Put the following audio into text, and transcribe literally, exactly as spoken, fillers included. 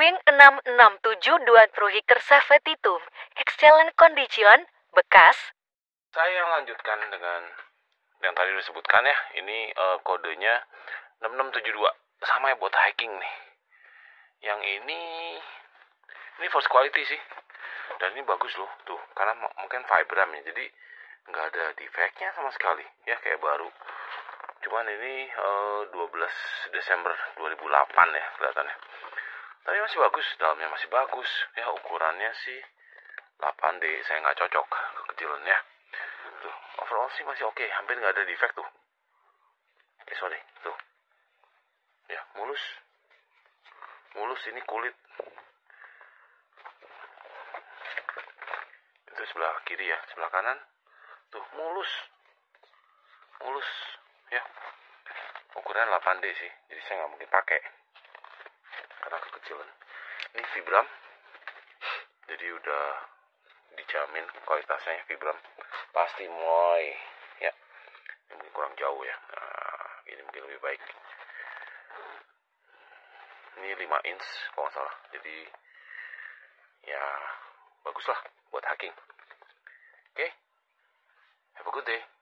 Wing enam enam tujuh dua Prohiker Savetitum, Excellent Condition, Bekas. Saya lanjutkan dengan yang tadi disebutkan ya. Ini uh, kodenya enam enam tujuh dua. Sama ya buat hiking nih. Yang ini ini first quality sih. Dan ini bagus loh tuh, karena m- mungkin Vibram ya. Jadi nggak ada defeknya sama sekali ya, kayak baru. Cuman ini uh, dua belas Desember dua ribu delapan ya kelihatannya. Tapi masih bagus, dalamnya masih bagus. Ya ukurannya sih delapan D, saya nggak cocok kekecilannya. Tuh, overall sih masih oke, hampir nggak ada defect tuh. Eh sorry, tuh. Ya, mulus. Mulus ini kulit. Itu sebelah kiri ya, sebelah kanan. Tuh, mulus. Mulus, ya. Ukuran delapan D sih, jadi saya nggak mungkin pakai. Karena kekecilan. Ini Vibram. Jadi udah dijamin kualitasnya Vibram. Pasti moy. Ya. Ini mungkin kurang jauh ya. Nah, ini mungkin lebih baik. Ini lima inch kalau nggak salah. Jadi ya bagus lah buat hiking. Oke. Okay? Have a good day.